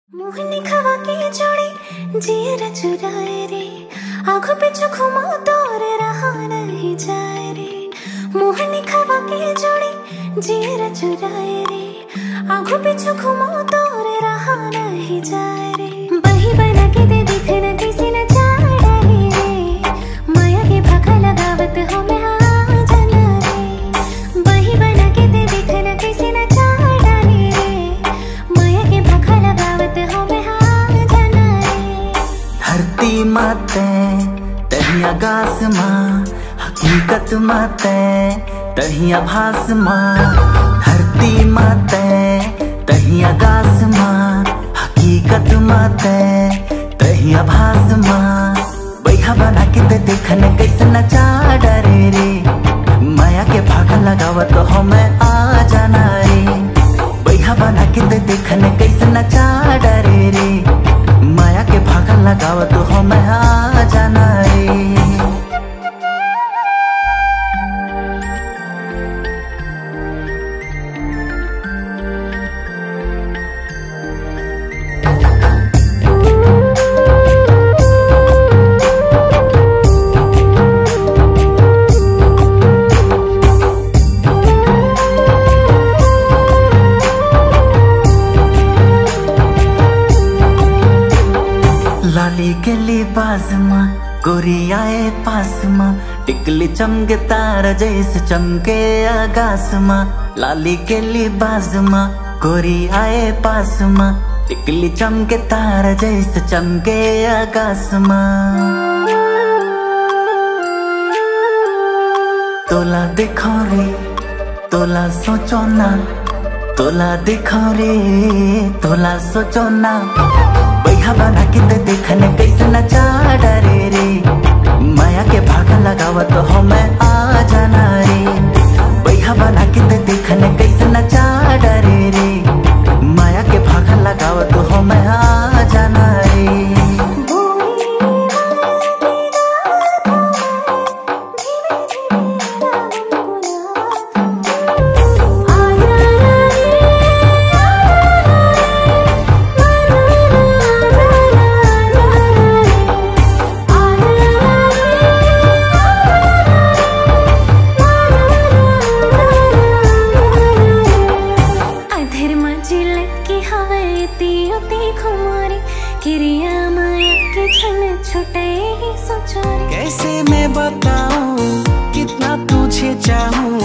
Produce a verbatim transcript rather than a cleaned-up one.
मोहनी खवा के जोड़ी जियर चुराए रे, आँखों पे घुमा तोर रहा नहीं जाए रे। मोहनी खवा के जोड़ी जियर चुराए रे, आँखों पे घुमा तोर रहा नहीं जाए रे। बही बना के दे दिख न किसी न चाड़ा रे, माया के भागा लगावत हो मैं आ जाना रे। बही बना के दे दिख न किसी न चाड़ा रे, माया के भागा लगावत हो मैं आ जाना रे। धरती माते तही आकाश माँ, हकीकत माते तही आभास माँ। धरती माते तही आकाश माँ, हकीकत माते तही आभास माँ। बैहा बना के ते देखने कैसे नचा डरे रे, माया के भागा लगावत हो मैं आ जाना रे। बैहा बना के ते देखने कैसे नचा डरे रे, माया के भागा लगावत हो मैं आ जाना रे। लाली के लिबास माँ, गोरी आए पास माँ, टिकली चमके तारा जैसे चमके आकाश माँ। लाली के लिबास माँ, गोरी आए पास माँ, टिकली चमके तारा जैसे चमके आकाश माँ। तोला देखो रे तोला सोचो ना, तोला देखो रे तोला सोचो ना। बैहा बना के ते देखने कैसे नचा डरे रे, माया के भागा लगावत हो मैं आ जाना रे। बैहा बना के ते देखने कैसे नचा डरे रे, माया के भागा लगावत हो मैं आ जाना रे। छुटे ही सोचो रे। कैसे मैं बताऊं कितना तुझे चाहूं,